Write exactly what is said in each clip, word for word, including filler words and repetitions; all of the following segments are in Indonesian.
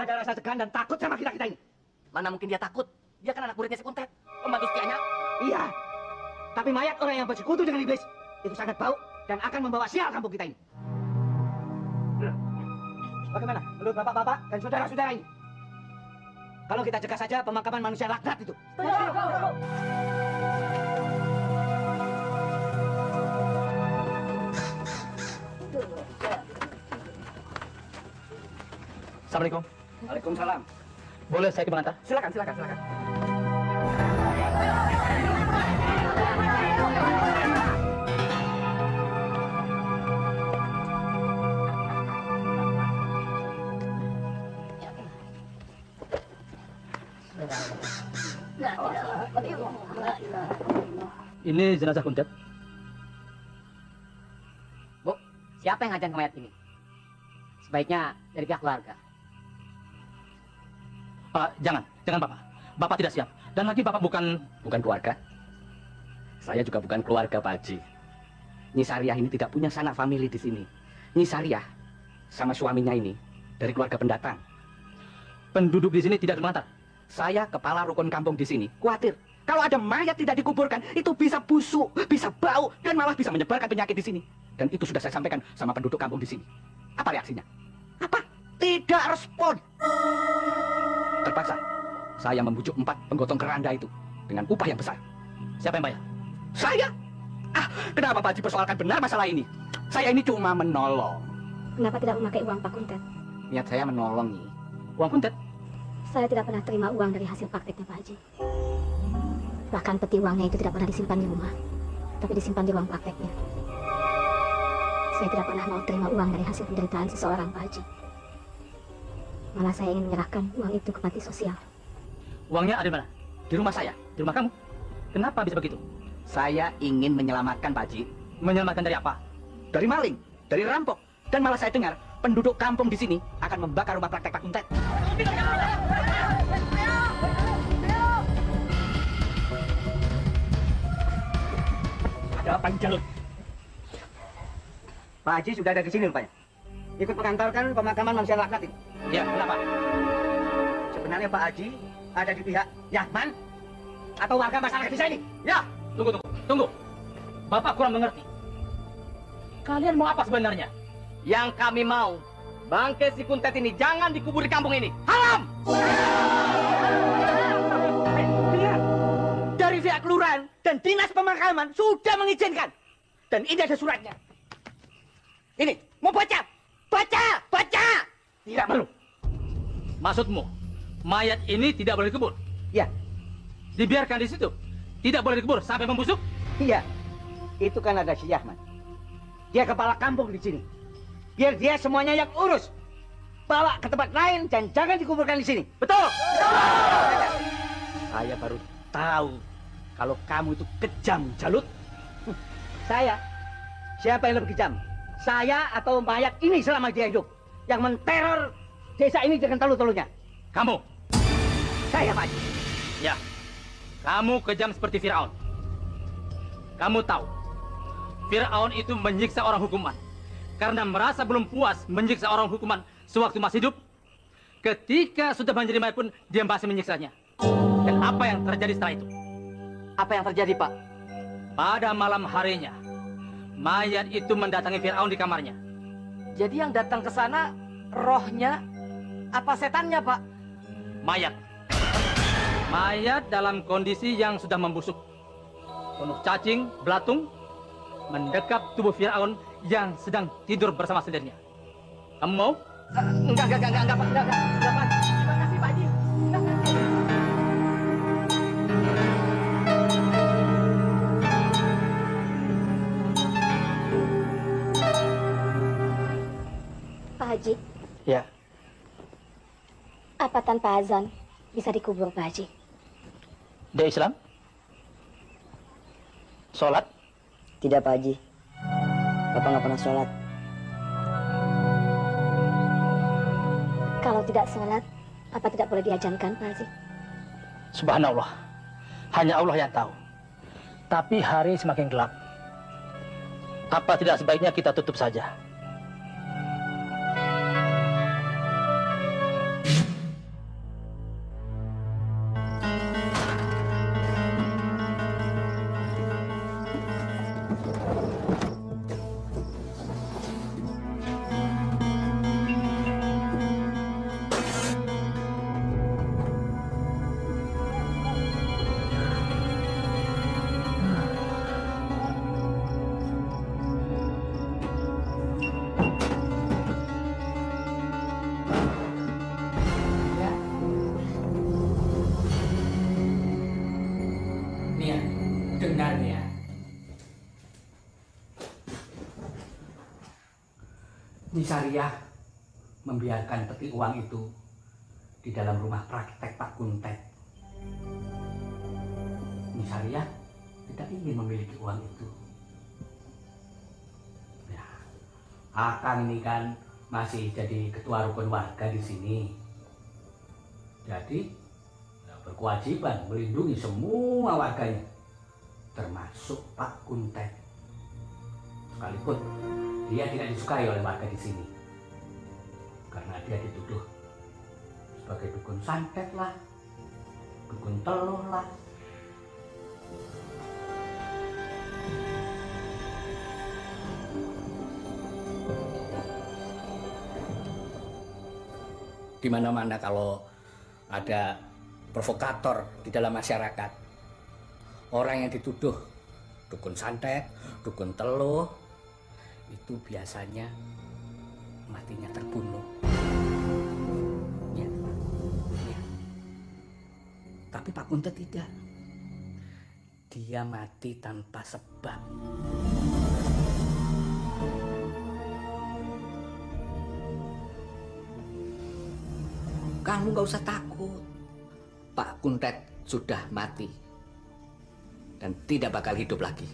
ada rasa segan dan takut sama kita-kita ini. Mana mungkin dia takut? Dia kan anak muridnya si Kuntet, pembantu setianya. Iya. Tapi mayat orang yang bersekutu dengan iblis itu sangat bau dan akan membawa sial kampung kita ini. Bagaimana menurut bapak-bapak dan saudara-saudara ini? Kalau kita cegah saja pemakaman manusia laknat itu. Assalamualaikum. Waalaikumsalam. Boleh saya mengantar? Silakan, silakan, silakan. Ini jenazah Kuntet. Bu, siapa yang ngajak ke mayat ini? Sebaiknya dari pihak keluarga. Pak, jangan, jangan Bapak. Bapak tidak siap. Dan lagi Bapak bukan... Bukan keluarga. Saya juga bukan keluarga, Pak Haji. Nyi Sariah ini tidak punya sanak famili di sini. Nyi Sariah sama suaminya ini dari keluarga pendatang. Penduduk di sini tidak mengantar. Saya kepala rukun kampung di sini. Khawatir kalau ada mayat tidak dikuburkan, itu bisa busuk, bisa bau, dan malah bisa menyebarkan penyakit di sini. Dan itu sudah saya sampaikan sama penduduk kampung di sini. Apa reaksinya? Apa? Tidak respon. Terpaksa saya membujuk empat penggotong keranda itu dengan upah yang besar. Siapa yang bayar? Saya. Ah, kenapa Pak Haji persoalkan benar masalah ini? Saya ini cuma menolong. Kenapa tidak memakai uang Pak Kuntet? Niat saya menolong nih. Uang Kuntet? Saya tidak pernah terima uang dari hasil prakteknya Pak Haji. Bahkan peti uangnya itu tidak pernah disimpan di rumah, tapi disimpan di ruang prakteknya. Saya tidak pernah mau terima uang dari hasil penderitaan seseorang Pak Haji. Malah saya ingin menyerahkan uang itu ke panti sosial. Uangnya ada di mana? Di rumah saya. Di rumah kamu? Kenapa bisa begitu? Saya ingin menyelamatkan Pak Haji. Menyelamatkan dari apa? Dari maling, dari rampok. Dan malah saya dengar penduduk kampung di sini akan membakar rumah praktek Pak Kuntet. Ada apa Jalut? Pak Haji sudah ada di sini rupanya. Ikut mengantarkan pemakaman manusia laknat ini. Ya, kenapa? Sebenarnya Pak Haji ada di pihak Yahman atau warga masyarakat desa ini? Ya, tunggu, tunggu, tunggu. Bapak kurang mengerti. Kalian mau apa sebenarnya? Yang kami mau, bangkai si Kuntet ini jangan dikubur di kampung ini. Haram! Dari pihak kelurahan dan dinas pemakaman sudah mengizinkan. Dan ini ada suratnya. Ini, mau baca? Baca! Baca! Tidak perlu. Maksudmu, mayat ini tidak boleh dikubur? Ya, Dibiarkan di situ? Tidak boleh dikubur sampai membusuk? iya. Itu kan ada si Yahman. Dia kepala kampung di sini. Biar dia semuanya yang urus. Bawa ke tempat lain dan jangan dikuburkan di sini. Betul! Saya baru tahu kalau kamu itu kejam, Jalut. Saya? Siapa yang lebih kejam? Saya atau mayat ini selama dia hidup? Yang menteror desa ini dengan talu-talunya? Kamu? Saya, Pak Haji. Ya. Kamu kejam seperti Firaun. Kamu tahu, Firaun itu menyiksa orang hukuman. Karena merasa belum puas menyiksa orang hukuman sewaktu masih hidup. Ketika sudah menjadi mayat pun, dia masih menyiksanya. Dan apa yang terjadi setelah itu? Apa yang terjadi, Pak? Pada malam harinya, mayat itu mendatangi Firaun di kamarnya. Jadi yang datang ke sana rohnya apa setannya, Pak? Mayat. Mayat dalam kondisi yang sudah membusuk. Penuh cacing, belatung, mendekap tubuh Firaun yang sedang tidur bersama sendirinya. Kamu mau? Uh, enggak, enggak, enggak, enggak, Pak. Enggak, enggak, enggak, Pak. Terima kasih, Pak Haji. Enggak, enggak. Pak Haji, Ya. apa tanpa azan bisa dikubur Pak Haji? Dia Islam? Sholat? Tidak Pak Haji. Bapak nggak pernah sholat. Kalau tidak sholat, apa tidak boleh diajankan Pak Haji? Subhanallah. Hanya Allah yang tahu. Tapi hari semakin gelap. Apa tidak sebaiknya kita tutup saja? sebenarnya Nisariah membiarkan peti uang itu di dalam rumah praktek Pak Kuntet. Nisariah tidak ingin memiliki uang itu. Ya, Akang ini kan masih jadi ketua rukun warga di sini. Jadi ya, berkewajiban melindungi semua warganya, termasuk Pak Kuntet. Sekalipun dia tidak disukai oleh warga di sini karena dia dituduh sebagai dukun santet lah, dukun teluh lah. Di mana-mana kalau ada provokator di dalam masyarakat, orang yang dituduh dukun santet, dukun teluh, itu biasanya matinya terbunuh. Ya. Ya. Tapi Pak Kuntet tidak. Dia mati tanpa sebab. Kamu gak usah takut. Pak Kuntet sudah mati dan tidak bakal hidup lagi.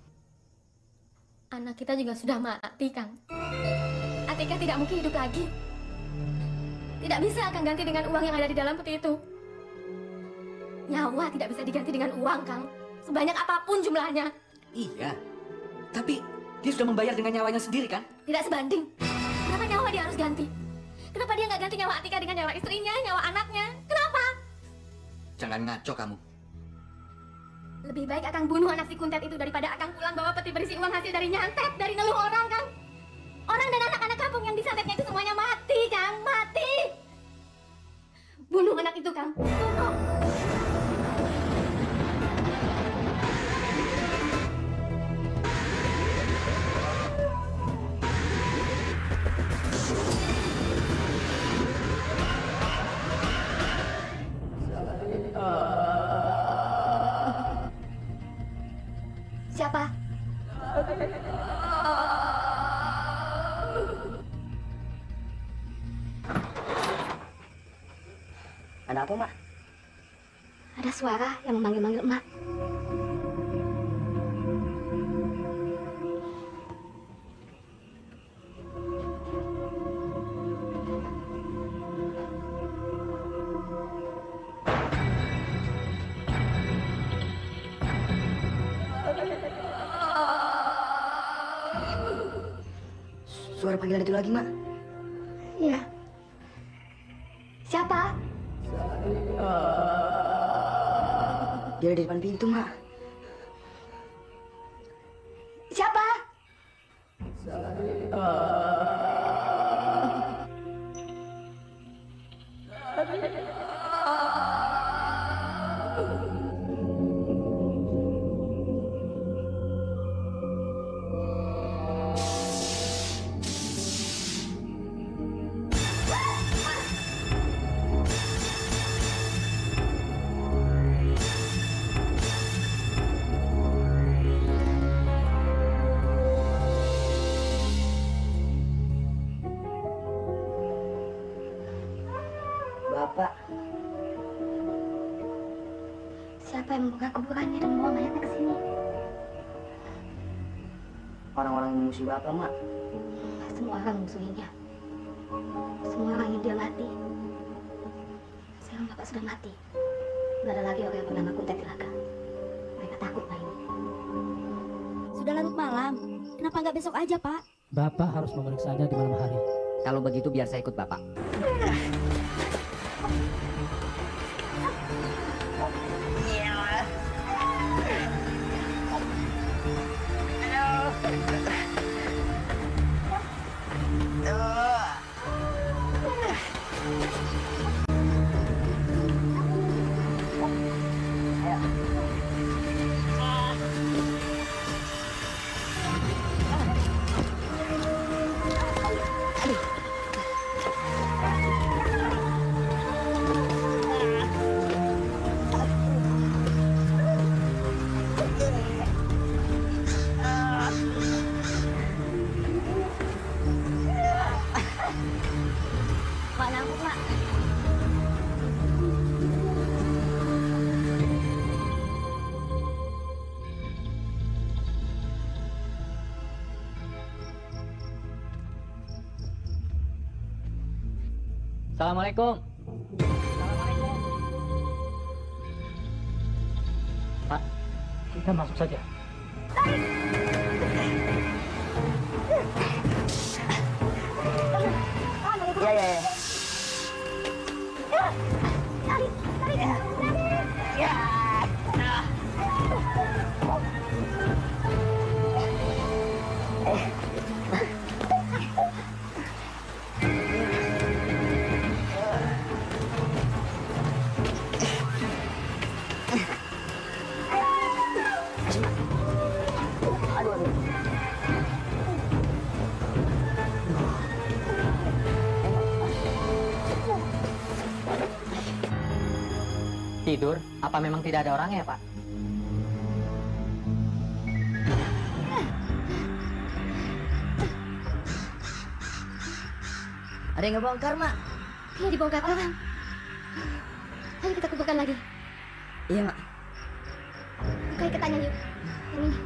Anak kita juga sudah mati, Kang. Atika tidak mungkin hidup lagi. Tidak bisa akan ganti dengan uang yang ada di dalam peti itu. Nyawa tidak bisa diganti dengan uang, Kang. Sebanyak apapun jumlahnya. Iya, tapi dia sudah membayar dengan nyawanya sendiri, kan? Tidak sebanding. Kenapa nyawa dia harus ganti? Kenapa dia nggak ganti nyawa Atika dengan nyawa istrinya, nyawa anaknya? Kenapa? Jangan ngaco kamu. Lebih baik Akang bunuh anak si Kuntet itu daripada Akang pulang bawa peti berisi uang hasil dari nyantet, dari neluh orang, Kang. Orang dan anak-anak kampung yang disantetnya itu semuanya mati, Kang. Mati. Bunuh anak itu, Kang. Bunuh. Siapa? Ada apa, Mak? Ada suara yang memanggil-manggil Emak. Suara panggilan itu lagi, Mak. Iya. Siapa? Dia ada di depan pintu, Mak. Siapa? Bapak, Siapa yang membuka kuburannya dan membawa mayatnya ke sini? orang-orang yang memusuhi Bapak, Mak. Semua orang musuhinya. Semua orang yang dia mati. Sekarang Bapak sudah mati. Tidak ada lagi orang yang bernama Kuntet Ilaga. Mereka takut, Pak ini. Sudah larut malam. Kenapa nggak besok aja, Pak? Bapak harus memeriksanya di malam hari. Kalau begitu biar saya ikut Bapak. Assalamualaikum. Assalamualaikum. Pak, kita masuk saja. Ya, ya, ya. Tidur? Apa memang tidak ada orangnya, Pak? Ada yang ngebongkar, Mak. Iya, dibongkar orang. Ayo kita kuburkan lagi. Iya, Mak. Buka iketannya yuk. Yang ini.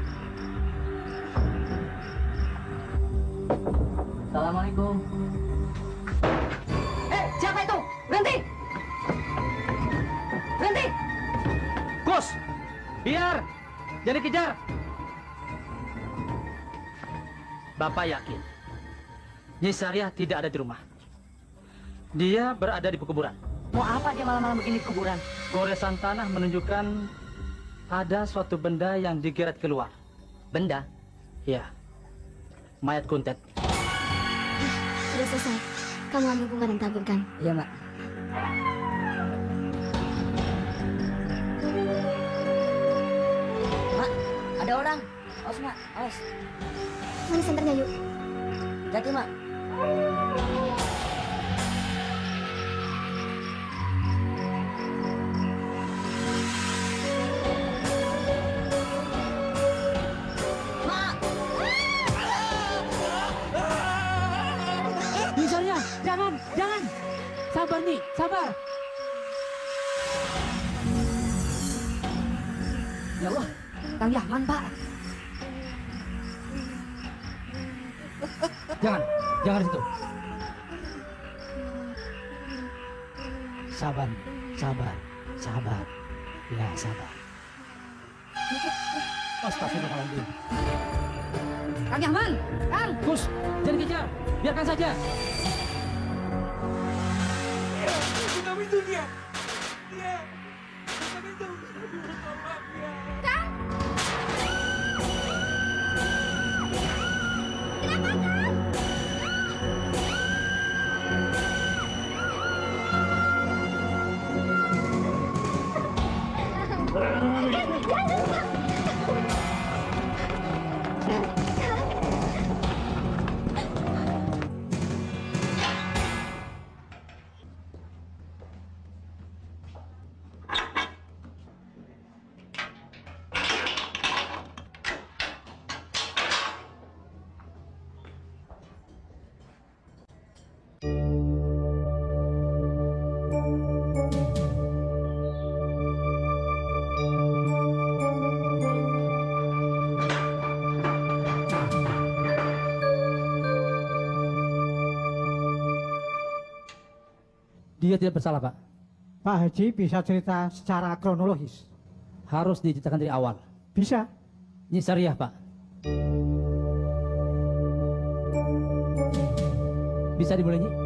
Assalamualaikum. Eh, siapa itu? Berhenti! Berhenti! Gus, biar, jadi kejar. Bapak yakin, Nyi Sariah tidak ada di rumah. Dia berada di pekuburan. Mau apa dia malam-malam begini di kuburan? Goresan tanah menunjukkan ada suatu benda yang digeret keluar. Benda? Ya, mayat kuntet. Sudah selesai. Kamu ambil bunga dan taburkan. Iya, Mak. Mak, ada orang. Awas, Mak. Awas. Mana senternya yuk. Hati, Mak. Misalnya, jangan, jangan. Sabar nih, sabar. Ya Allah, Kang Yahman, Pak. Jangan, jangan situ. Sabar, sabar, sabar. Ya, sabar. Astagfirullahaladzim. Kang Yahman, Kang. Gus, jangan kejar. Biarkan saja. Dia tidak bersalah, Pak. Pak Haji bisa cerita secara kronologis? Harus diceritakan dari awal. Bisa. Nyi Sariah, Pak. Bisa dimulai, Nyi?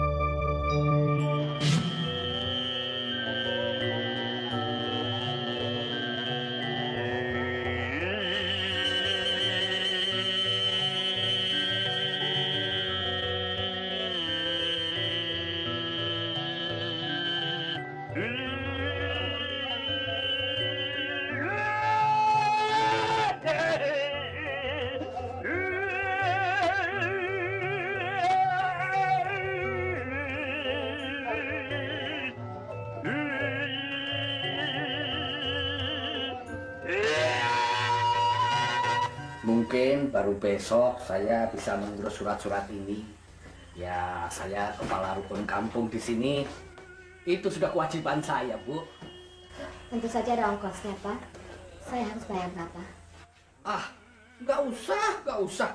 Mungkin baru besok saya bisa mengurus surat-surat ini. Ya, saya kepala rukun kampung di sini. Itu sudah kewajiban saya, Bu. Tentu saja ada ongkosnya, Pak. Saya harus bayar berapa? Ah, nggak usah, nggak usah.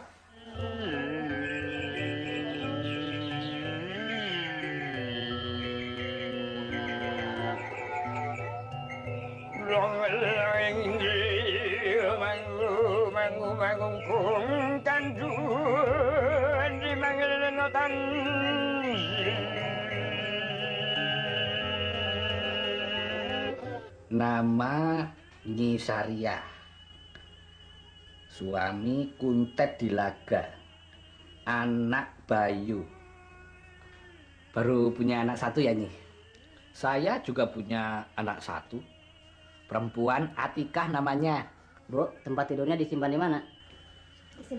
Nama Nyi Saria, suami Kuntet Dilaga, anak Bayu. Baru punya anak satu ya, Nyi? Saya juga punya anak satu, perempuan, Atikah namanya. Bu, tempat tidurnya disimpan di mana? Di sini.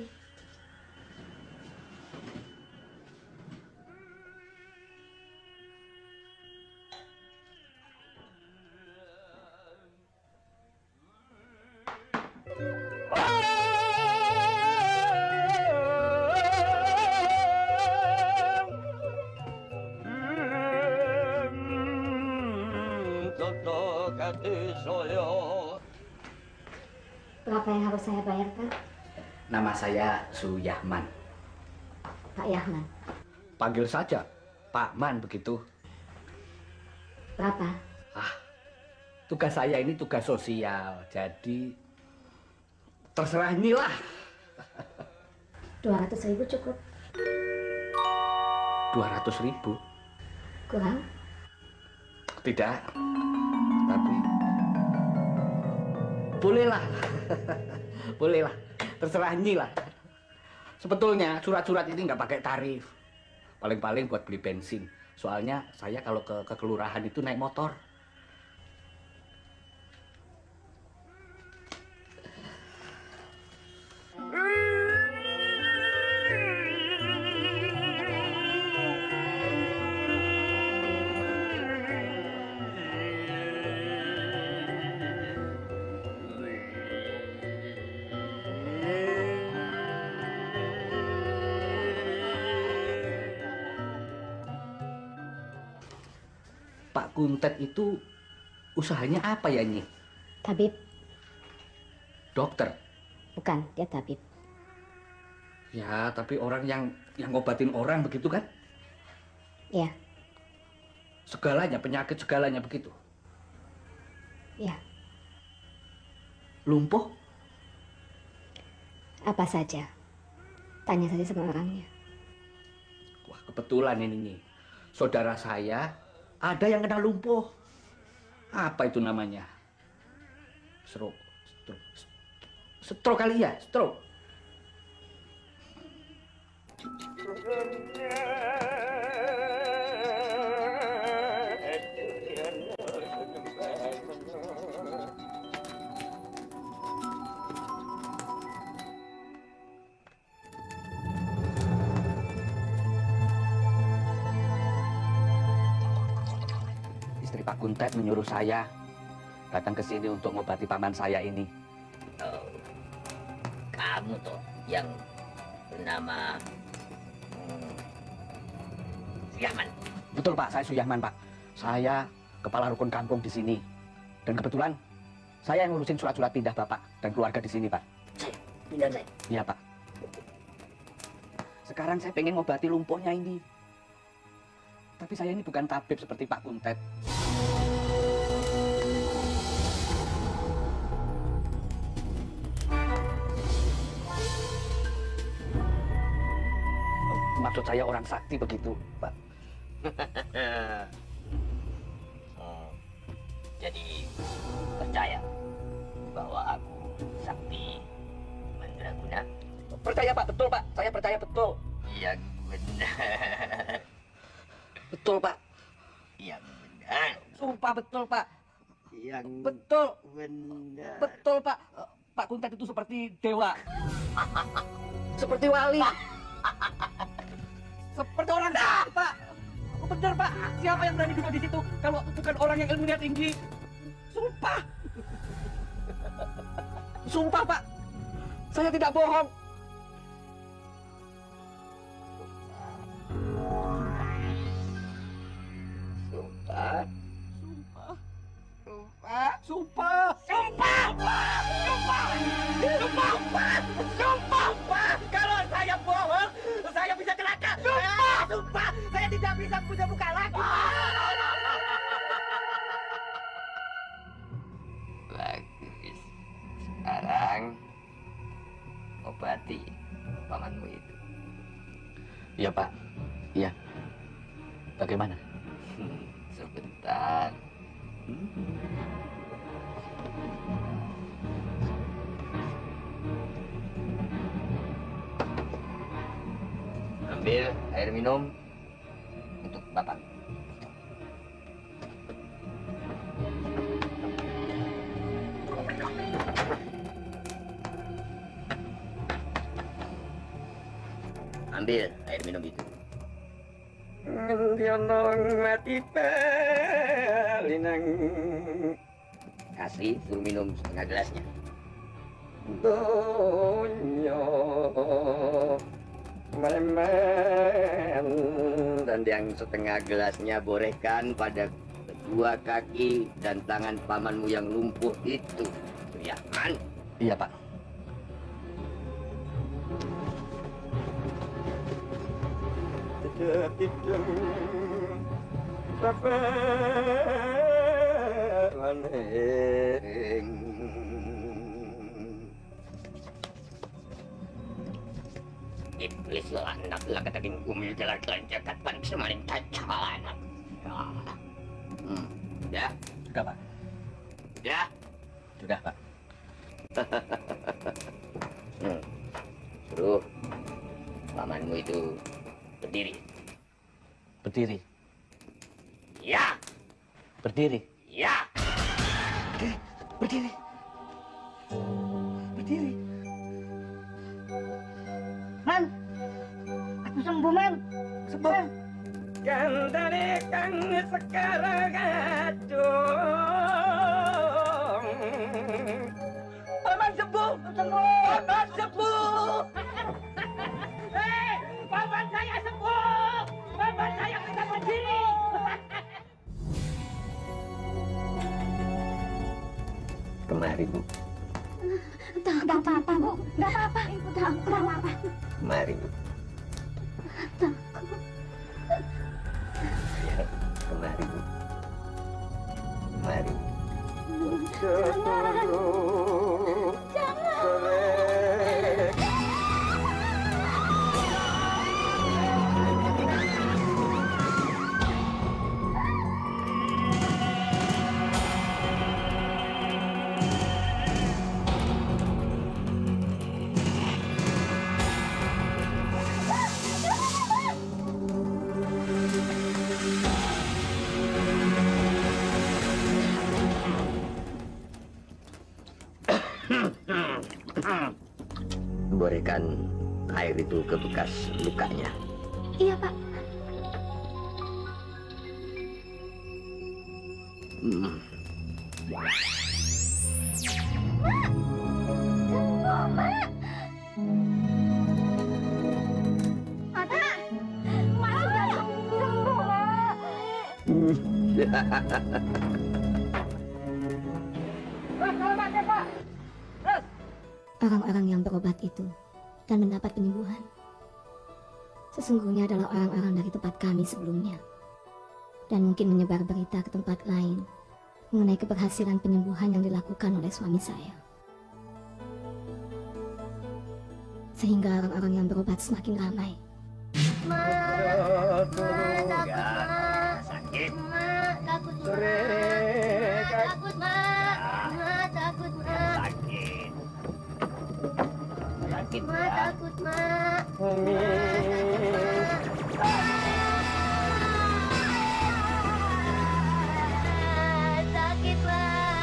Berapa yang harus saya bayar, Pak? Nama saya Suyahman. Pak Yahman. Panggil saja Pak Man begitu. Berapa? Ah, tugas saya ini tugas sosial, jadi terserah Nyi lah. Dua ratus ribu cukup. Dua ratus ribu? Kurang? Tidak, tapi bolehlah, bolehlah, terserah Nyi lah. Sebetulnya surat-surat ini nggak pakai tarif, paling-paling buat beli bensin. Soalnya saya kalau ke, ke kelurahan itu naik motor. Pak Kuntet itu usahanya apa ya, Nyi? Tabib. Dokter? Bukan, dia tabib. Ya, tapi orang yang yang ngobatin orang begitu kan? Iya. Segalanya, penyakit segalanya begitu? Iya. Lumpuh? Apa saja. Tanya saja sama orangnya. Wah, kebetulan ini, Nyi. Saudara saya ada yang kena lumpuh. Apa itu namanya? Stroke. Stroke, stroke kali ya? Stroke. Istri Pak Kuntet menyuruh saya datang ke sini untuk mengobati paman saya ini. Oh, kamu tuh yang bernama hmm, Suyahman. Betul Pak, saya Suyahman Pak. Saya kepala rukun kampung di sini. Dan kebetulan saya yang ngurusin surat-surat pindah Bapak dan keluarga di sini Pak. Saya, pindah saya. Iya Pak. Sekarang saya pengen ngobati lumpuhnya ini. Tapi saya ini bukan tabib seperti Pak Kuntet. Maksud saya orang sakti begitu, Pak. Hmm, jadi percaya bahwa aku sakti mandraguna? Percaya Pak, betul Pak. Saya percaya betul. Yang benar. Betul Pak. Yang benar. Sumpah betul Pak. Yang betul. Benar. Betul Pak. Pak Kuntet itu seperti dewa. Seperti wali. Seperti orang sakti, Pak. Benar Pak. Siapa yang berani duduk di situ kalau bukan orang yang ilmunya tinggi? Sumpah. Sumpah Pak. Saya tidak bohong. Sumpah. Sumpah. Sumpah. Sumpah. Sumpah. Sumpah. Sumpah. Sumpah. Sumpah. Kalau saya bohong, saya bisa celaka. Sumpah. Sumpah. Saya tidak bisa punya muka lagi. mati pamanmu itu. Iya, Pak. Iya. Bagaimana? Hmm, sebentar. Hmm. Ambil air minum untuk Bapak. Ambil air minum itu. Mati pelinang. Kasih, suruh minum setengah gelasnya. Donyo memen, dan yang setengah gelasnya borehkan pada kedua kaki dan tangan pamanmu yang lumpuh itu. Ya kan? Iya, Pak. Iblis anak lah katakin kumil jalan jagat pan semarin cacalan. Hmm, ya? Sudah, Pak. Ya? Sudah, Pak. Hmm. Suruh pamanmu itu berdiri. Berdiri. Ya. Berdiri. Ya. Berdiri. Berdiri. Man, aku sembuh, Man. Sembuh. Kan dari kang sekarang aduh. Paman sembuh. Sembuh. Paman sembuh. Hei, paman saya sembuh. Paman saya bisa berdiri. Kemari, Bu. Enggak apa-apa, Bu. Enggak apa-apa. Enggak apa-apa. Kemari, Bu. Takut. Ya, kemari, Bu. Kemari. Jangan. Jangan. Borehkan air itu ke bekas lukanya. Iya, Pak. Hmm. Mak! Sembuh, Mak! Mata! Mak sudah sembuh, Mak! Orang-orang yang berobat itu dan mendapat penyembuhan sesungguhnya adalah orang-orang dari tempat kami sebelumnya, dan mungkin menyebar berita ke tempat lain mengenai keberhasilan penyembuhan yang dilakukan oleh suami saya, sehingga orang-orang yang berobat semakin ramai. Ma, sakit. Ma, takut, Ma. Takut, Ma. Ma, takut, Ma. Sakit. Sakit, Ma, takut, Ma. Umi. Sakit, Ma.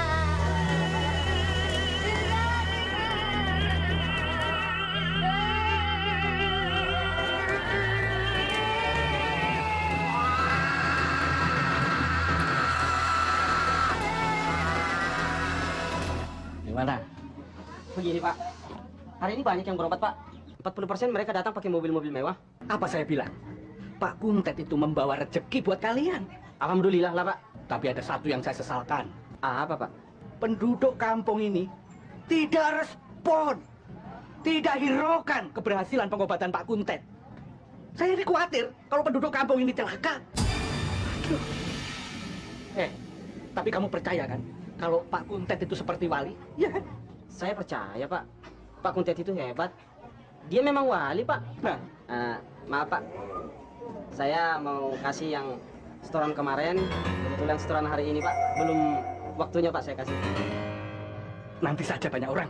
Gimana? Begini, Pak. Hari ini banyak yang berobat, Pak. empat puluh persen mereka datang pakai mobil-mobil mewah. Apa saya bilang? Pak Kuntet itu membawa rezeki buat kalian. Alhamdulillah lah, Pak. Tapi ada satu yang saya sesalkan. Apa, Pak? Penduduk kampung ini tidak respon, tidak hiraukan keberhasilan pengobatan Pak Kuntet. Saya ini khawatir kalau penduduk kampung ini celaka. Aduh. Eh, tapi kamu percaya kan kalau Pak Kuntet itu seperti wali? Iya kan? Saya percaya, Pak. Pak Kuntet itu hebat. Dia memang wali, Pak. Nah, Uh, maaf, Pak. Saya mau kasih yang setoran kemarin, kebetulan setoran hari ini, Pak. Belum waktunya, Pak, saya kasih. Nanti saja banyak orang.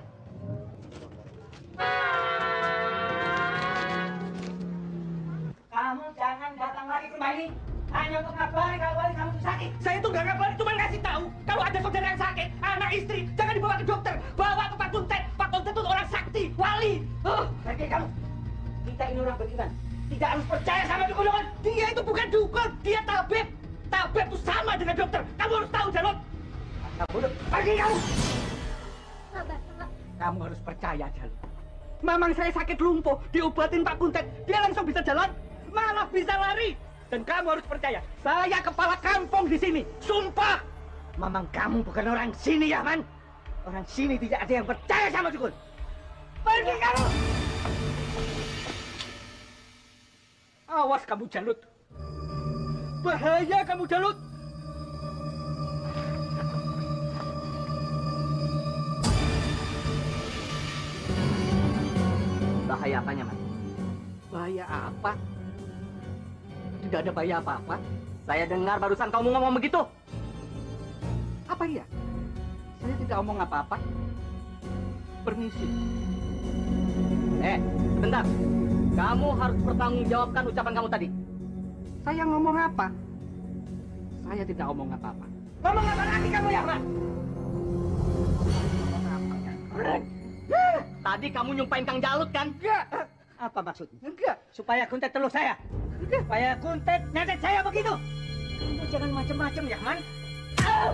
kamu jangan datang lagi ke rumah ini hanya untuk ngabari kalau wali kamu itu sakit. Saya tuh nggak ngabari, cuma ngasih tahu kalau ada saudara yang sakit, anak istri, jangan dibawa ke dokter, bawa ke Pak Kuntet. Pak Kuntet itu orang sakti, wali. Uh. Pergi kamu. Kita ini orang beriman. Tidak harus percaya sama dukun-dukun. Dia itu bukan dukun, dia tabib. Tabib itu sama dengan dokter. Kamu harus tahu, Jalot. Kamu pergi kamu. Kamu harus percaya, Jalot. Mamang saya sakit lumpuh, diobatin Pak Kuntet, dia langsung bisa jalan, malah bisa lari. Dan kamu harus percaya, saya kepala kampung di sini. Sumpah. Mamang kamu bukan orang sini ya, Man. Orang sini tidak ada yang percaya sama dukun. Pergi kamu. Awas kamu, Jalut. Bahaya kamu, Jalut. Bahaya apanya, Man? Bahaya apa? Tidak ada bahaya apa-apa. Saya dengar barusan kamu ngomong begitu. Apa iya? Saya tidak omong apa-apa. Permisi. Eh, bentar. Kamu harus bertanggungjawabkan ucapan kamu tadi. Saya ngomong apa? Saya tidak omong apa-apa. Ngomong apa lagi kamu ya, Man? Tadi kamu nyumpain Kang Jalut kan? Enggak. Apa maksudnya? Enggak. Supaya Kuntet telur saya? Enggak. Supaya Kuntet netet saya begitu? Kamu jangan macem-macem ya, Man. Ah!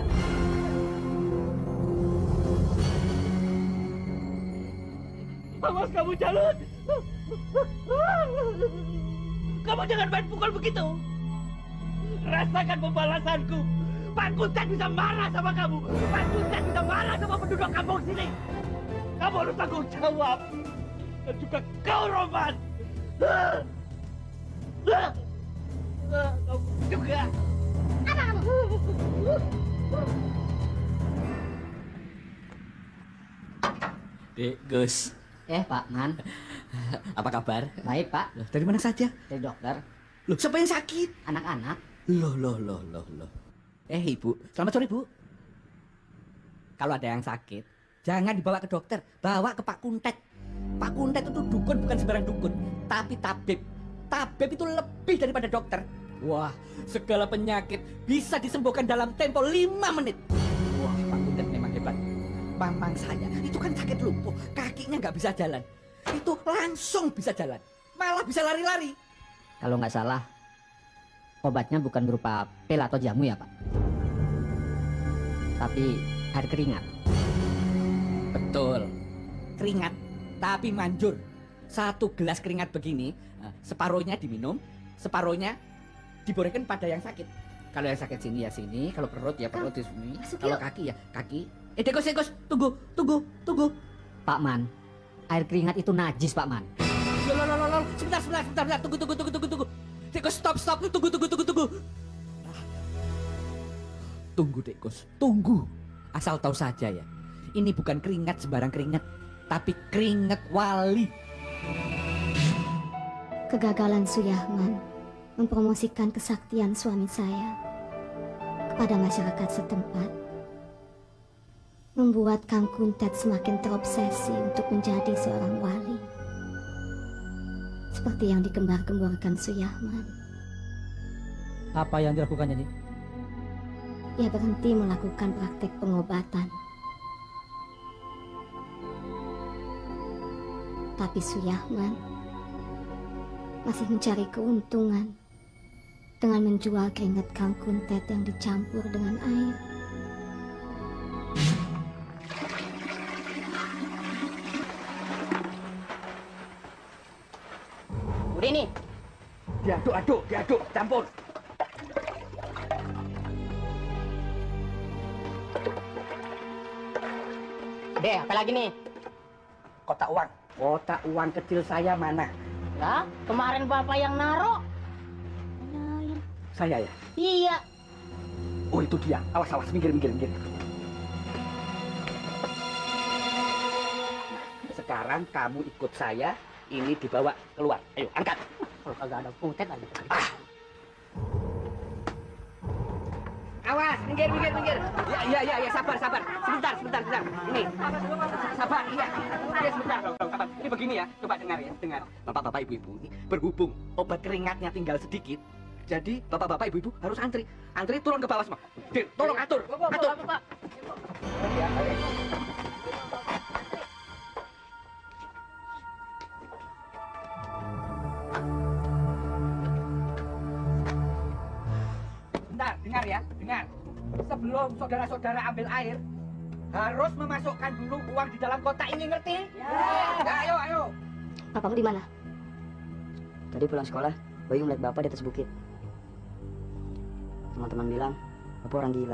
Awas kamu, Jalut. Kamu jangan main pukul begitu. Rasakan pembalasanku. Pak Kuntet bisa marah sama kamu. Pak Kuntet bisa marah sama penduduk kampung sini. Kamu harus tanggung jawab. Dan juga kau, Roman. Kamu juga. Apa kamu? Dek, Gus. Eh, Pak Man. Apa kabar? Baik, Pak. Loh, dari mana saja? Dari dokter. Loh, siapa yang sakit? Anak-anak. Loh, loh, loh, loh, loh. Eh, Ibu. Selamat sore, Bu. Kalau ada yang sakit, jangan dibawa ke dokter. Bawa ke Pak Kuntet. Pak Kuntet itu dukun, bukan sembarang dukun. Tapi tabib. Tabib itu lebih daripada dokter. Wah, segala penyakit bisa disembuhkan dalam tempo lima menit. Wah, Pak Kuntet memang hebat. Mamang saya itu kan sakit lumpuh, kakinya nggak bisa jalan. Itu langsung bisa jalan, malah bisa lari-lari. Kalau nggak salah, obatnya bukan berupa pil atau jamu ya, Pak? Tapi air keringat. Betul, keringat, tapi manjur. Satu gelas keringat begini, separuhnya diminum, separuhnya diborehkan pada yang sakit. Kalau yang sakit sini ya sini, kalau perut ya perut di sini, kalau kaki ya kaki. Eh, Dekos, Dekos, tunggu, tunggu, tunggu. Pak Man, air keringat itu najis, Pak Man. Loh, loh, loh, loh, sebentar, sebentar, sebentar, sebentar, tunggu, tunggu, tunggu, tunggu, tunggu. Dekos, stop, stop, tunggu, tunggu, tunggu, tunggu. Tunggu, Dekos, tunggu. Asal tahu saja ya, ini bukan keringat sembarang keringat, tapi keringat wali. Kegagalan Suyahman mempromosikan kesaktian suami saya kepada masyarakat setempat membuat Kang Kuntet semakin terobsesi untuk menjadi seorang wali. Seperti yang digembar-gemborkan Suyahman. Apa yang dilakukannya, Nyi? Ia berhenti melakukan praktek pengobatan. Tapi Suyahman masih mencari keuntungan dengan menjual keringat Kang Kuntet yang dicampur dengan air. Ini Diaduk-aduk, diaduk, campur. Deh, apa lagi nih? Kotak uang. Kotak uang kecil saya mana? Lah, kemarin Bapak yang naro. Saya ya? Iya. Oh, itu dia. Awas, awas, minggir, minggir, minggir. Sekarang kamu ikut saya ini dibawa keluar. Ayo, angkat. Kalau kagak ada kuntet lagi. Ah. Awas, minggir, minggir, minggir. Ya, ya, ya, ya, sabar, sabar. Sebentar, sebentar, sebentar. Ini. Sabar, iya. Ya, sebentar, sabar. Ini begini ya, coba dengar ya, dengar. Bapak-bapak, ibu-ibu, ini berhubung obat keringatnya tinggal sedikit. Jadi, bapak-bapak, ibu-ibu harus antri. Antri turun ke bawah semua. Dir, tolong atur, atur. Ya, ayo. Bentar, dengar ya, dengar. Sebelum saudara-saudara ambil air, harus memasukkan dulu uang di dalam kotak ini, ngerti? Ya. Ya, ayo, ayo. Bapakmu di mana? Tadi pulang sekolah, Bayu melihat bapak di atas bukit. Teman-teman bilang, bapak orang gila.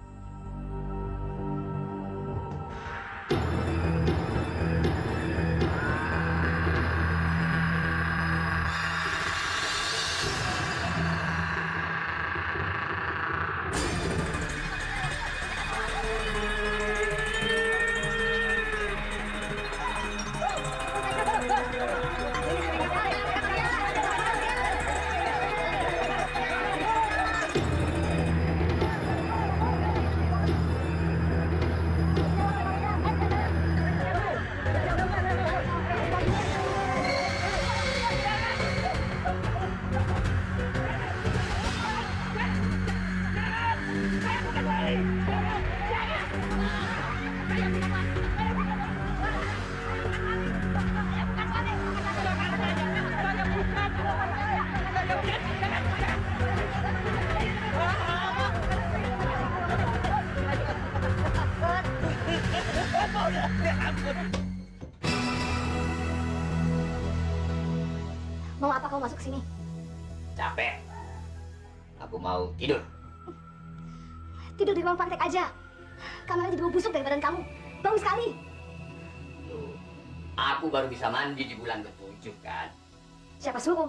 Mau apa kamu masuk ke sini? Capek. Aku mau tidur. Tidur di ruang praktek aja. Kamarnya jadi bau busuk dari badan kamu. Bau sekali. Loh, aku baru bisa mandi di bulan ketujuh kan. Siapa suruh?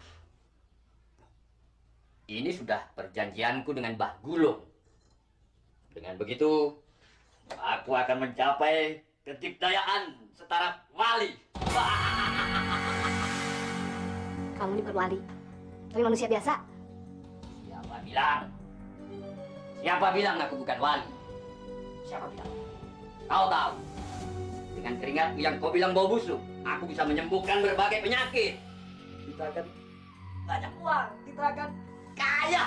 Ini sudah perjanjianku dengan Mbah Gulung. Dengan begitu, aku akan mencapai kedikdayaan setara wali. Kamu ini bukan wali, tapi manusia biasa. Siapa bilang? Siapa bilang aku bukan wali? Siapa bilang? Kau tahu, dengan keringatmu yang kau bilang bau busuk, aku bisa menyembuhkan berbagai penyakit. Kita akan banyak uang, kita akan kaya.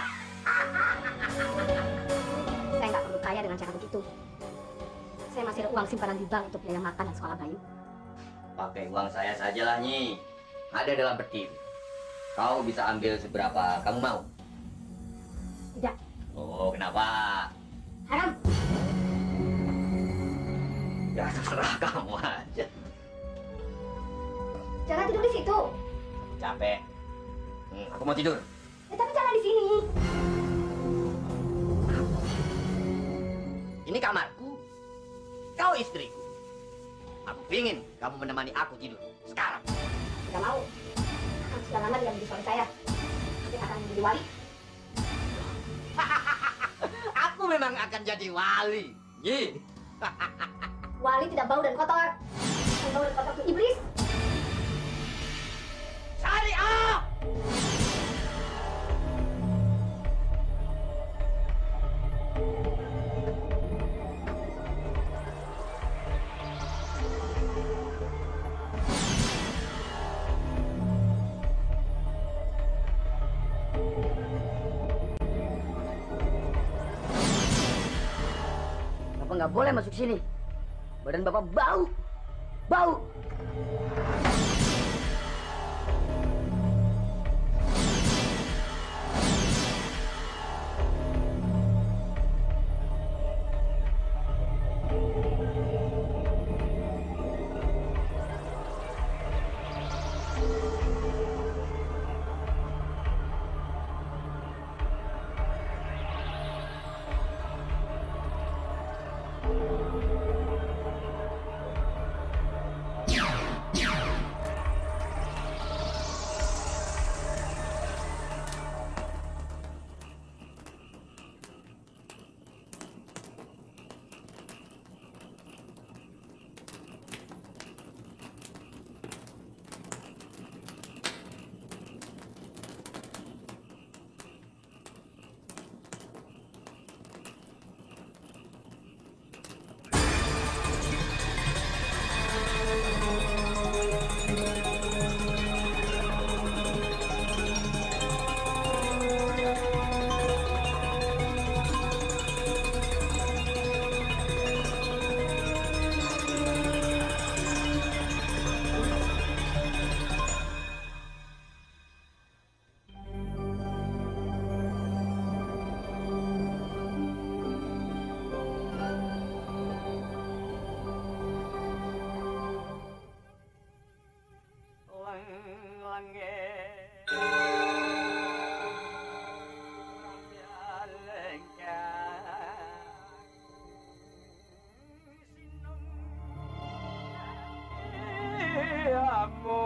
Saya nggak perlu kaya dengan cara begitu. Saya masih ada uang simpanan di bank untuk biaya makan dan sekolah Bayu. Pakai uang saya sajalah, Nyi. Ada dalam peti. Kau bisa ambil seberapa kamu mau. Tidak. Oh, kenapa? Haram. Ya, terserah kamu aja. Jangan tidur di situ. Capek. Hmm, aku mau tidur. Ya, tapi jangan di sini. Ini kamarku. Kau istriku. Aku ingin kamu menemani aku tidur sekarang. Tidak mau. Akan sudah lama dia menjadi suami saya. Tapi akan menjadi wali. Aku memang akan jadi wali. Nyi. Wali tidak bau dan kotor. Yang bau dan kotor itu iblis. Syariah. Bapak nggak boleh masuk sini. Badan bapak bau, bau. kamu.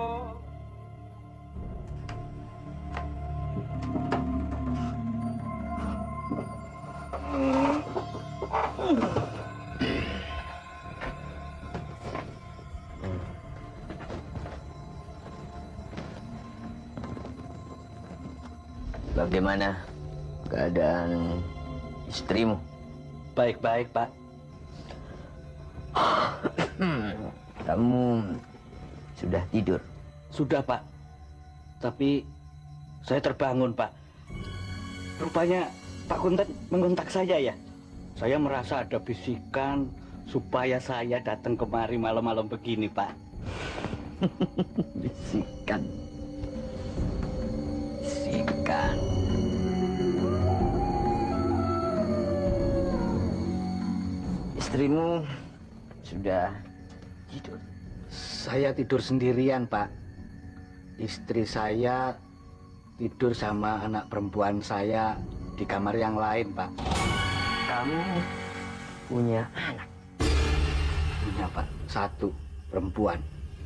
Bagaimana keadaan istrimu? Baik-baik, Pak. Kamu sudah tidur? Sudah, Pak. Tapi saya terbangun, Pak. Rupanya Pak Kuntet mengontak saya ya. Saya merasa ada bisikan supaya saya datang kemari malam-malam begini, Pak. Bisikan. Bisikan. Istrimu sudah tidur? Saya tidur sendirian, Pak. Istri saya tidur sama anak perempuan saya di kamar yang lain, Pak. Kamu punya anak? Punya, Pak. Satu, perempuan.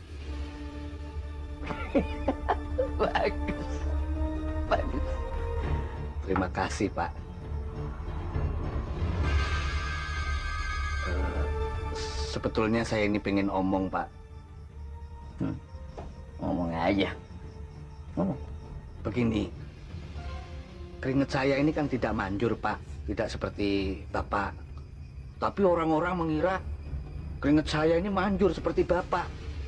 Bagus. Bagus. Terima kasih, Pak. Uh, sebetulnya saya ini pengen omong, Pak. Hmm. Ngomong aja. Oh. Begini, keringat saya ini kan tidak manjur, Pak. Tidak seperti Bapak. Tapi orang-orang mengira keringat saya ini manjur seperti Bapak.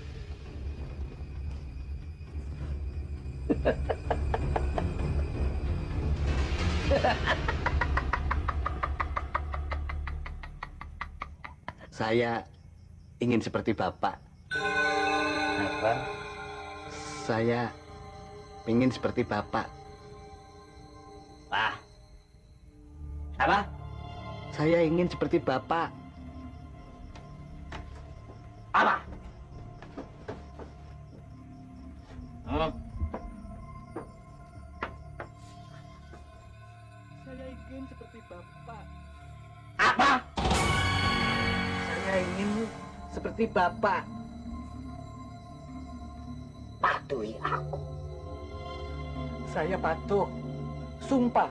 Saya ingin seperti Bapak. Apa? Saya ingin seperti Bapak. Wah. Apa? Saya ingin seperti Bapak. Apa? Hmm? Saya ingin seperti Bapak. Apa? Saya ingin seperti Bapak. Patuhi aku. Saya patuh. Sumpah.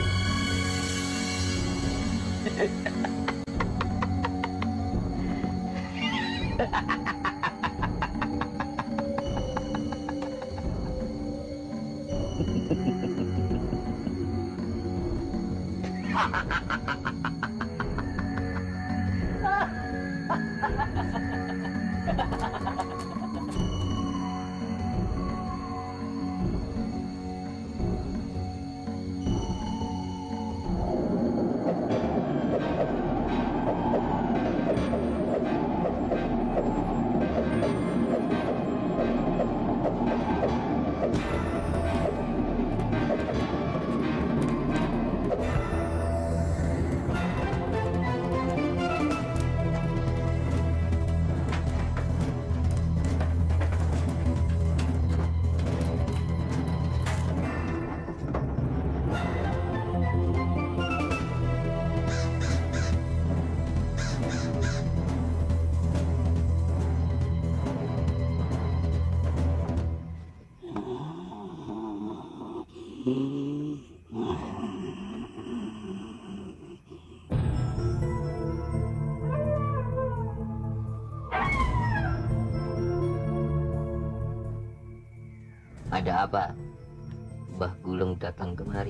Ada apa? Mbah Gulung datang kemari.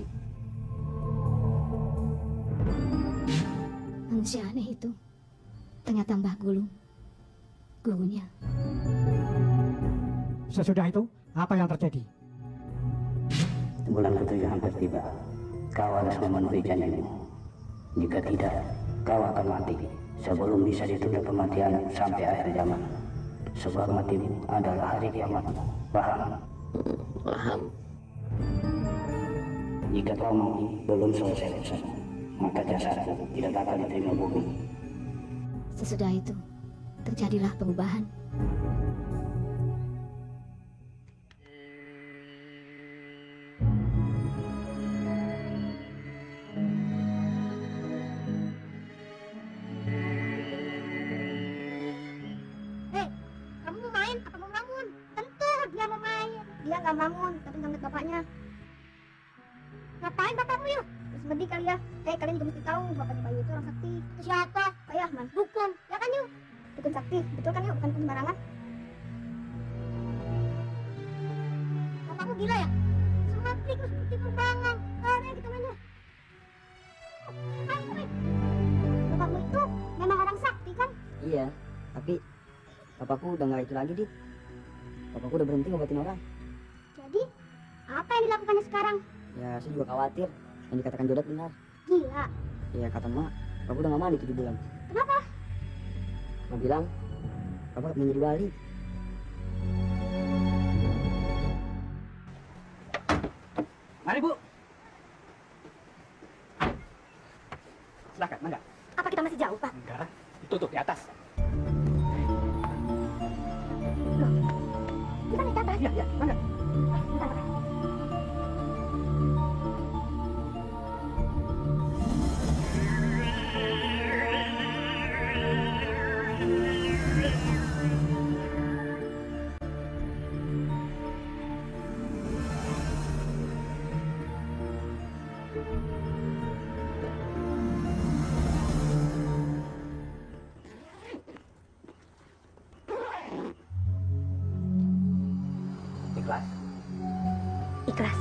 Manusia aneh itu. Ternyata Mbah Gulung. Gurunya. Sesudah itu, apa yang terjadi? Bulan ketujuh hampir tiba. Kau harus memenuhi janjimu. Jika tidak, kau akan mati sebelum bisa ditunda kematian sampai akhir zaman. Sebab matimu adalah hari kiamat. Paham? Paham. Jika kau mati belum selesai urusan, maka jasadmu tidak akan diterima bumi. Sesudah itu, terjadilah perubahan. Hei, kamu mau main apa mau bangun? nggak bangun, tapi nggak ngeliat bapaknya. Ngapain bapakmu yuk? Terus sedih kali ya. Eh kalian juga mesti tahu bapaknya Bayu itu orang sakti. Itu siapa? Kayak Ahmad. Dukun, ya kan yuk? Dukun sakti, betul kan yuk? Bukan dukun sembarangan. Bapakmu gila ya? Sakti kok seperti pembangang. Ada kita mainnya. Bapakmu itu memang orang sakti kan? Iya, tapi bapakku udah nggak itu lagi, Dit. Bapakku udah berhenti ngobatin orang. Jadi, apa yang dilakukannya sekarang? Ya, saya juga khawatir yang dikatakan Jodat benar. Gila. Ya, kata Mak, Bapak udah nggak mandi tujuh bulan. Kenapa? Mak bilang, Bapak pengen jadi wali. Mari, Bu. Silakan, mangga. Apa kita masih jauh, Pak? Enggak, itu tuh di atas. Loh, kita naik ke atas? Iya, iya, mangga. Bentar, Pak. Ikhlas. Ikhlas.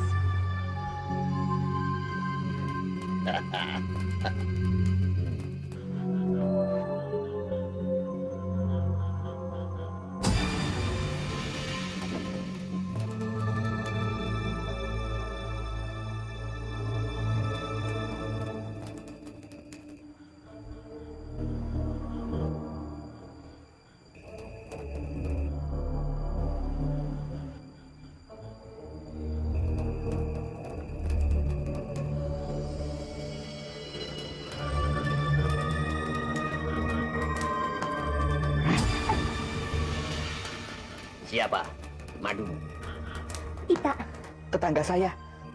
Siapa? Madu. Ita. Tetangga saya.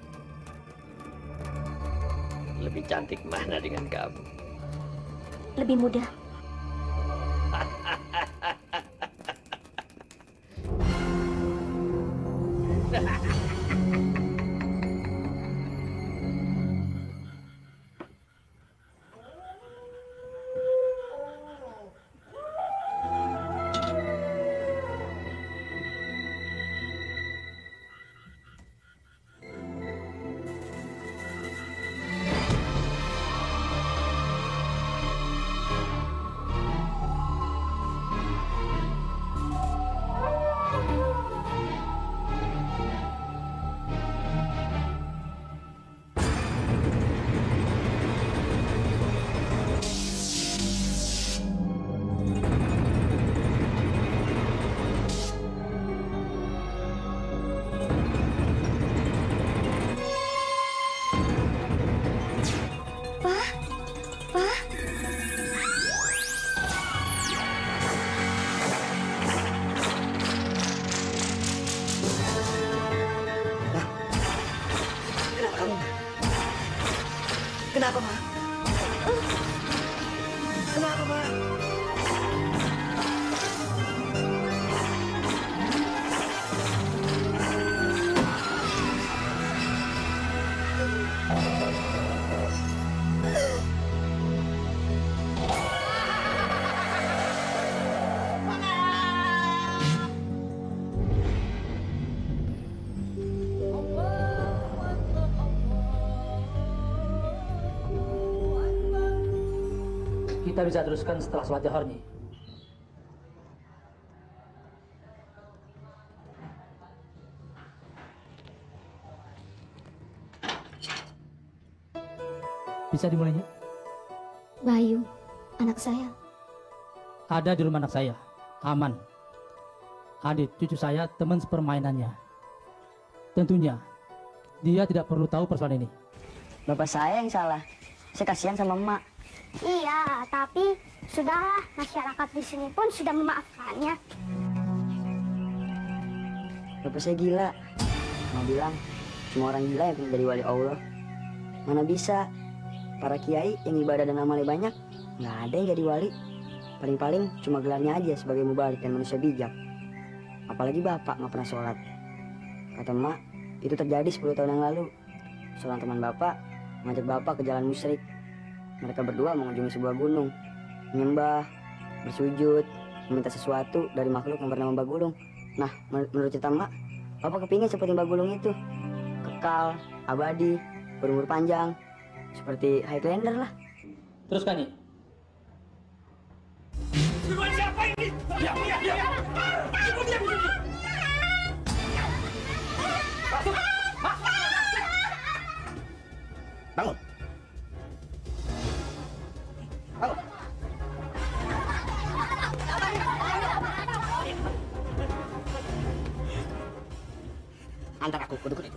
Lebih cantik mana dengan kamu? Lebih mudah. Kenapa, Ma? Kenapa, Ma? Kita bisa teruskan setelah sholat Zuhur nih. Bisa dimulainya? Bayu, anak saya. Ada di rumah anak saya, aman. Adit, cucu saya, teman sepermainannya. Tentunya, dia tidak perlu tahu persoalan ini. Bapak saya yang salah. Saya kasihan sama Emak. Iya, tapi sudahlah, masyarakat di sini pun sudah memaafkannya. Bapak saya gila. Mau bilang, semua orang gila yang pengen jadi wali Allah. Mana bisa? Para kiai yang ibadah dan amalnya banyak, nggak ada yang jadi wali. Paling-paling cuma gelarnya aja sebagai mubalik dan manusia bijak. Apalagi bapak nggak pernah sholat. Kata emak, itu terjadi sepuluh tahun yang lalu. Seorang teman bapak mengajak bapak ke jalan musyrik. Mereka berdua mengunjungi sebuah gunung, menyembah, bersujud, meminta sesuatu dari makhluk yang bernama Bagulung. Nah, menurut cerita emak, bapak kepingin seperti Bagulung itu, kekal, abadi, berumur panjang, seperti Highlander lah. Teruskan nih. Duluan siapa ini? Diam, diam, diam. Ibu diam di sini. Masuk. Bangun. Bangun. Antar aku ke dukun itu.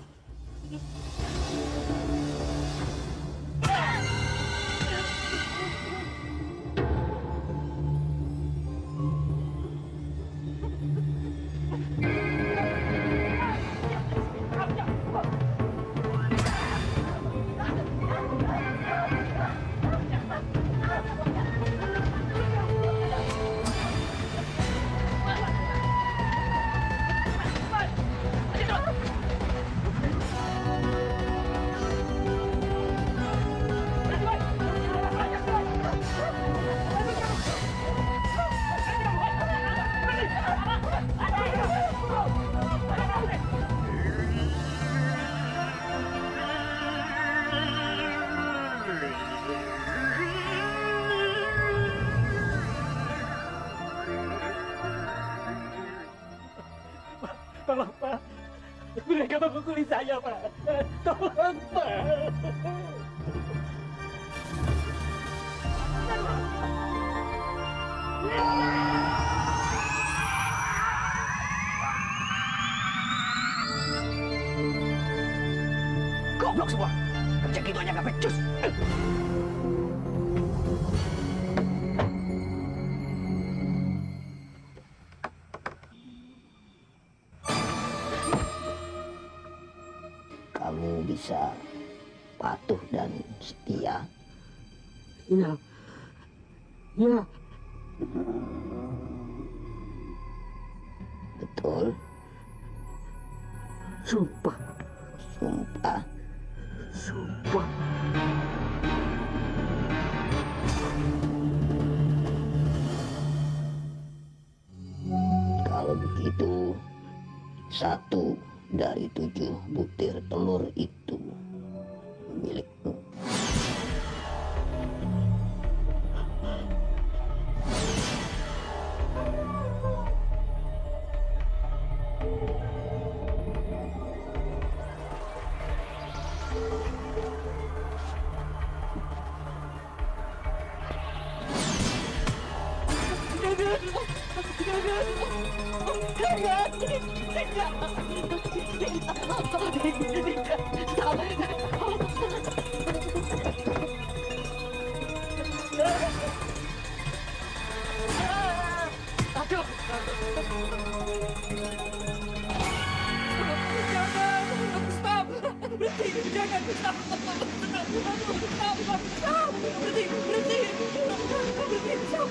Tolong, Pak. Mereka memukuli saya, Pak. Tolong, Pak. Goblok semua. Kerja gitu aja gak becus. Kamu bisa patuh dan setia. Iya. Iya. Betul. Sumpah. Sumpah. Sumpah. Kalau begitu, satu dari tujuh butir telur itu milikmu. Aduh. Jangan, stop. Berhenti, jangan, stop. Stop, stop. Berhenti, berhenti. Berhenti, stop.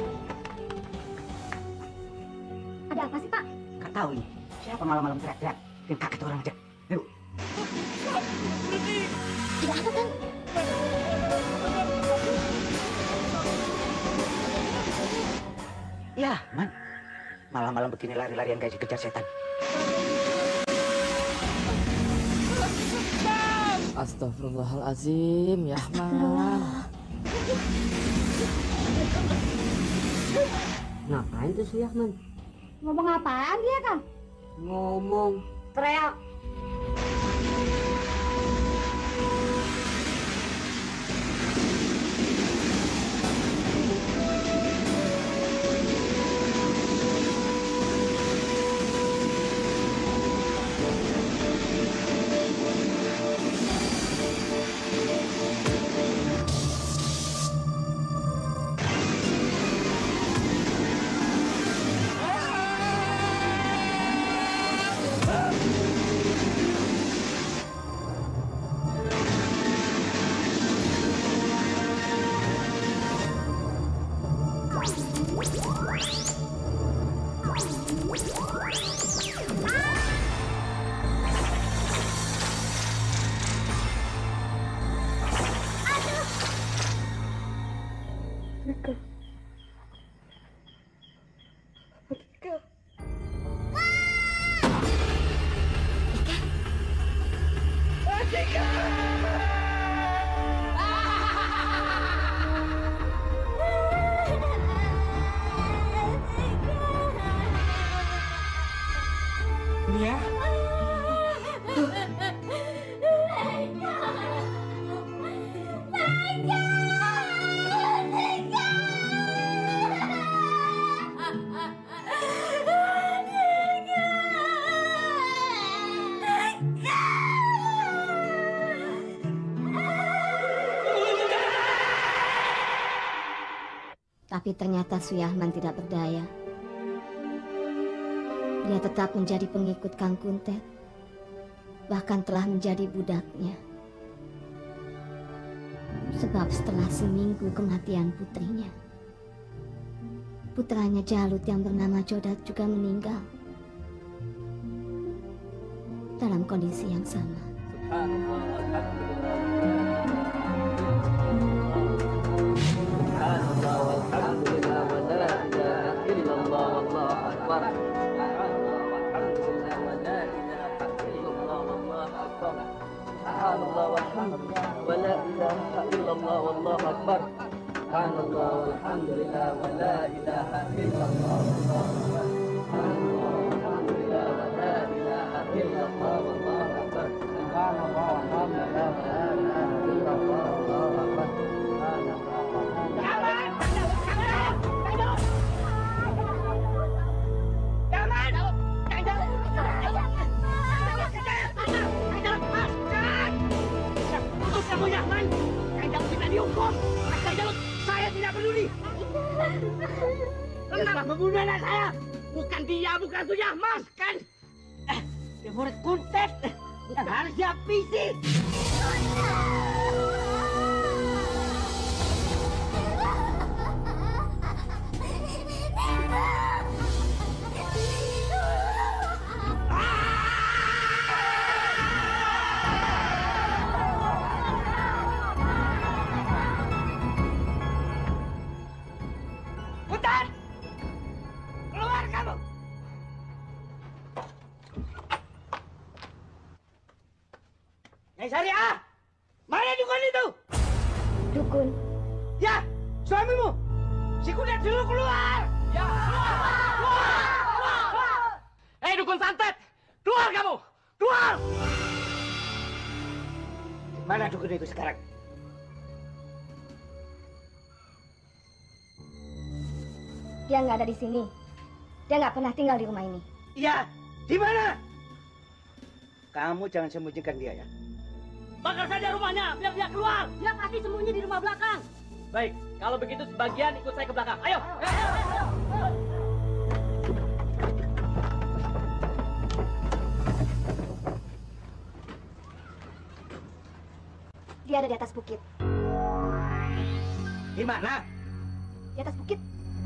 Ada apa sih, Pak? Gak tahu ini. Siapa malam-malam teriak-teriak? Yang kaget orang aja. Yuk. Stop, berhenti. Tidak apa, Kang? Ya, Man. Malam-malam begini lari-larian kayak dikejar setan. Astagfirullahaladzim, ya Man. Ngapain tuh si Yahman? Ngomong apaan dia, Kang? Ngomong. Teriak. Ah! Nia? Tapi ternyata Suyahman tidak berdaya. Dia tetap menjadi pengikut Kang Kuntet, bahkan telah menjadi budaknya. Sebab setelah seminggu kematian putrinya, putranya Jalut yang bernama Jodat juga meninggal dalam kondisi yang sama. Subhanallah walhamdulillah wa la ilaha illallah wallahu akbar. Subhanallah walhamdulillah wa la ilaha illallah wallahu akbar. Subhanallah walhamdulillah wa la ilaha illallah wallahu akbar. Subhanallah walhamdulillah wa la ilaha illallah wallahu akbar. Suyahman, Kang kita dihukum. Kang Jalut, saya tidak peduli. Dia telah membunuh anak saya. Bukan dia, bukan Suyahman, kan? Eh, dia murid Kuntet. Bukan harus dihabisi. Syariah, mana dukun itu? Dukun? Ya, suamimu. Si Kuntet dulu keluar. Ya, keluar, keluar, keluar, keluar. Eh, dukun santet, keluar kamu, keluar. Mana dukun itu sekarang? Dia nggak ada di sini. Dia nggak pernah tinggal di rumah ini. Iya, di mana? Kamu jangan sembunyikan dia ya. Bakar saja rumahnya, biar dia keluar. Dia pasti sembunyi di rumah belakang. Baik, kalau begitu sebagian ikut saya ke belakang. Ayo. Dia ada di atas bukit. Di mana? Di atas bukit.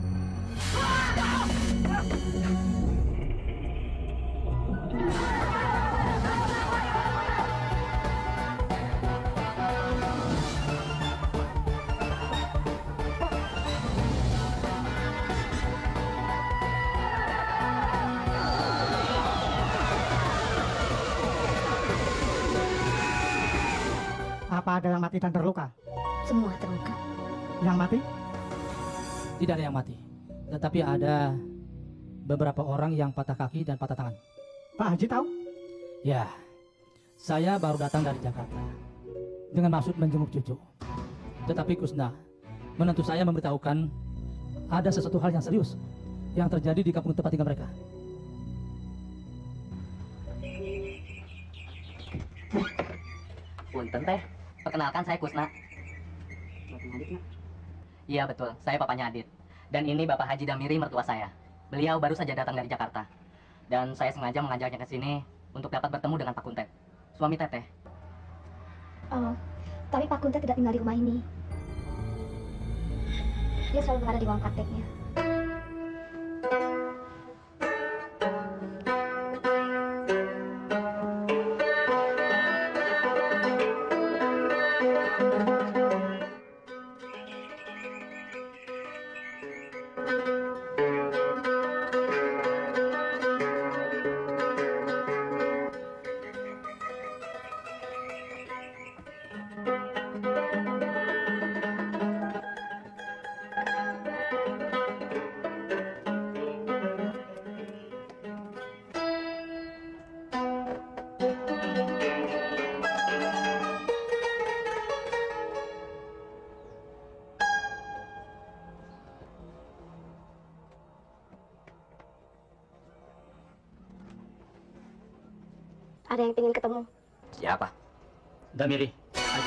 Apa ada yang mati dan terluka? Semua terluka. Yang mati? Tidak ada yang mati, tetapi ada beberapa orang yang patah kaki dan patah tangan. Pak Haji tahu? Ya, saya baru datang dari Jakarta dengan maksud menjenguk cucu. Tetapi Kusna menentu saya memberitahukan ada sesuatu hal yang serius yang terjadi di kampung tempat tinggal mereka. Punten teh, perkenalkan saya Kusna. Iya betul, saya papanya Adit. Dan ini Bapak Haji Damiri, mertua saya. Beliau baru saja datang dari Jakarta. Dan saya sengaja mengajaknya ke sini untuk dapat bertemu dengan Pak Kuntet, suami Teteh. Oh, tapi Pak Kuntet tidak tinggal di rumah ini. Dia selalu berada di ruang prakteknya. Ada yang ingin ketemu. Siapa? Damiri, Haji.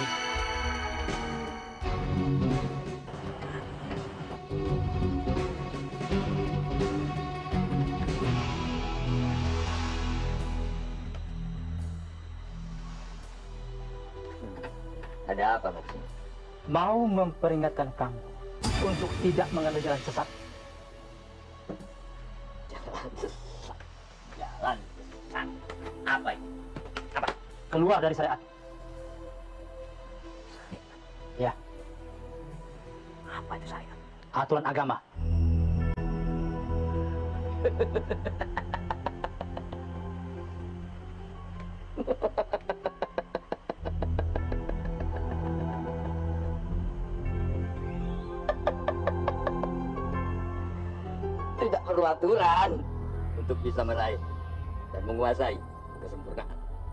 Ada apa maksudnya? Mau memperingatkan kamu untuk tidak mengambil jalan sesat. Jalan sesat. Jalan sesat. Apa ini? Apa? Keluar dari syariat. Ya. Apa itu syariat? Aturan agama. Tidak perlu aturan untuk bisa meraih dan menguasai kesempurnaan.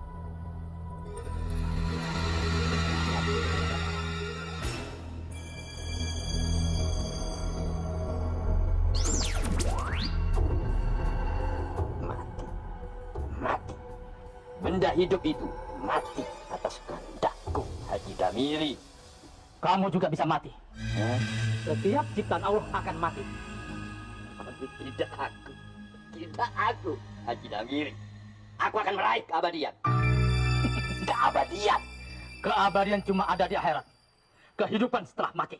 Mati, mati. Benda hidup itu mati atas kehendakku, Haji Damiri. Kamu juga bisa mati. Eh? Setiap ciptaan Allah akan mati. Tidak aku, tidak aku, Haji Damiri. Aku akan meraih keabadian. Keabadian. Keabadian cuma ada di akhirat. Kehidupan setelah mati.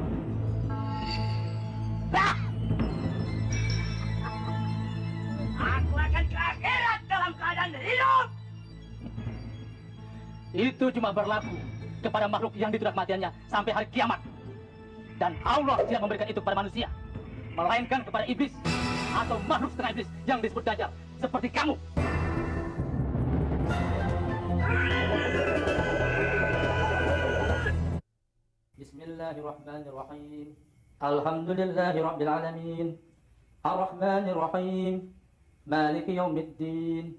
Bah! Aku akan ke akhirat dalam keadaan hidup. Itu cuma berlaku kepada makhluk yang ditunda kematiannya sampai hari kiamat. Dan Allah tidak memberikan itu kepada manusia, melainkan kepada iblis atau makhluk setengah iblis yang disebut dajjal seperti kamu. Bismillahirrahmanirrahim. Alhamdulillahirabbil alamin. Arrahmanirrahim. Maliki yaumiddin.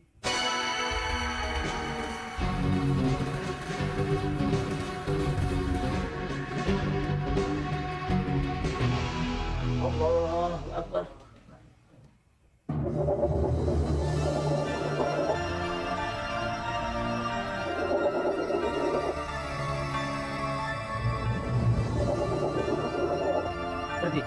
Allahu Akbar. Berhenti.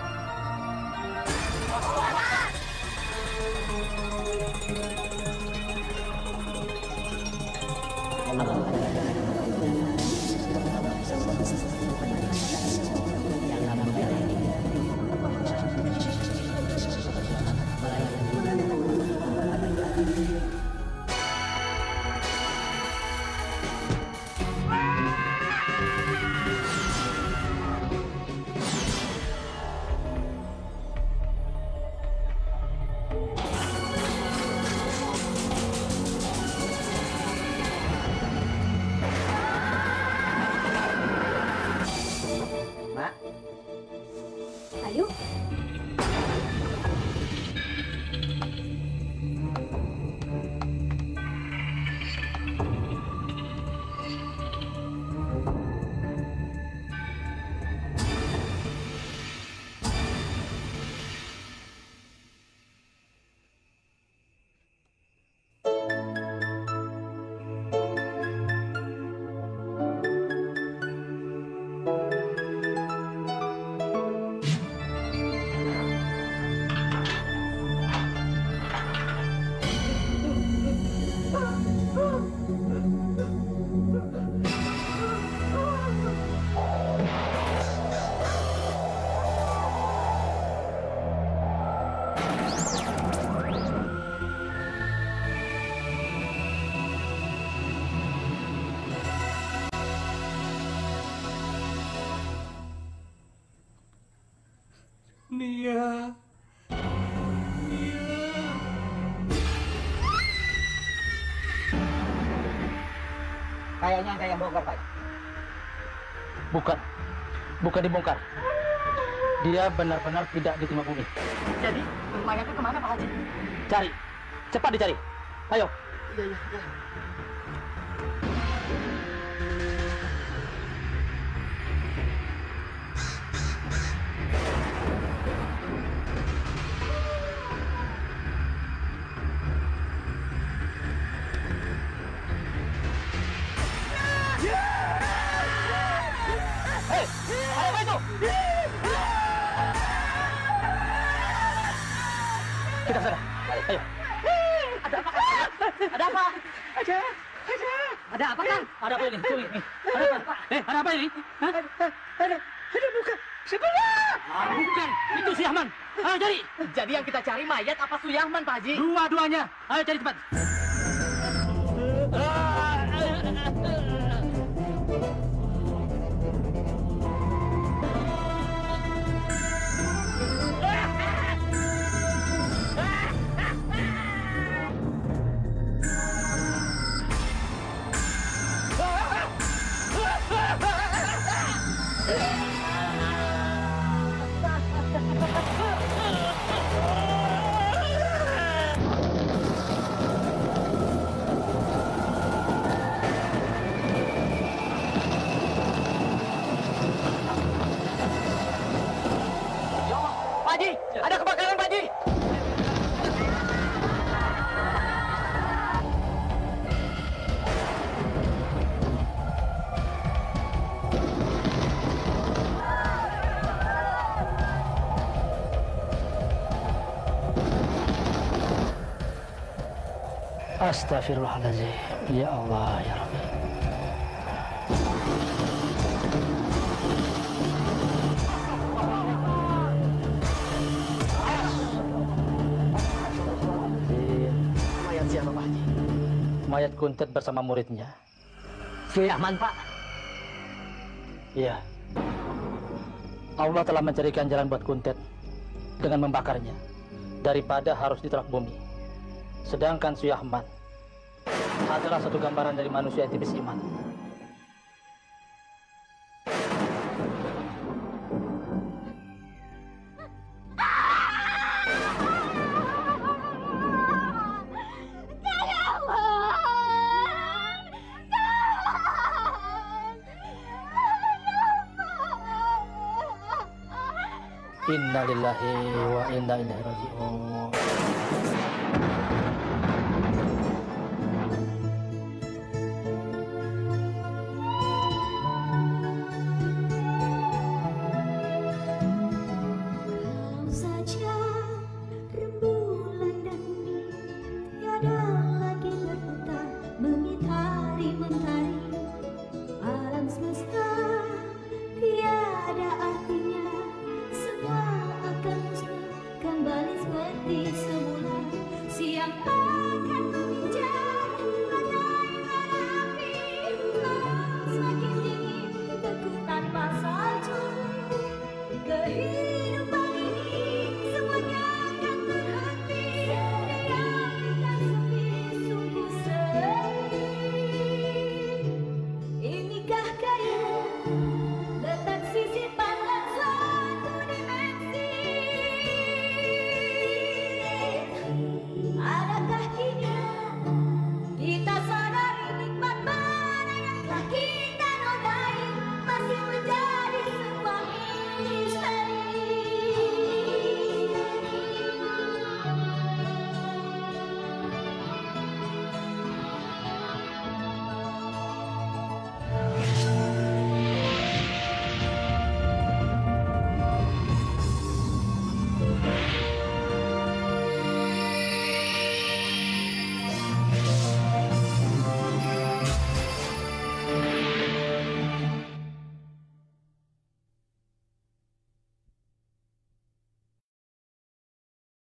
Ayo. Nia. Kayaknya ada yang bongkar, Pak. Bukan. Bukan dibongkar. Dia benar-benar tidak diterima bumi. Jadi, mayatnya kemana Pak Haji? Cari. Cepat dicari. Ayo. Iya, iya, iya. Kita sana. Ayo. Ada apa? Ada apa? Ada, ada. Ada apa, Kang? Ada apa ini? Tunggu ini. Ada apa? Eh, ada apa ini? Hah? Ada, ada muka sebelah. Ah, bukan. Itu si Ahman. Ayo cari. Jadi yang kita cari mayat apa Suyahman, Pak Haji? Dua-duanya. Ayo cari cepat. Pak Haji, ada kebakaran, Pak Haji. Astagfirullahaladzim. Ya Allah, ya Rabbi. Mayat siapa, Pak Haji? Mayat Kuntet bersama muridnya. Suyahman, Pak. Iya. Allah telah mencarikan jalan buat Kuntet dengan membakarnya daripada harus ditolak bumi. Sedangkan Suyahman adalah satu gambaran dari manusia yang tipis iman. Inna lillahi wa inna ilaihi raji'un.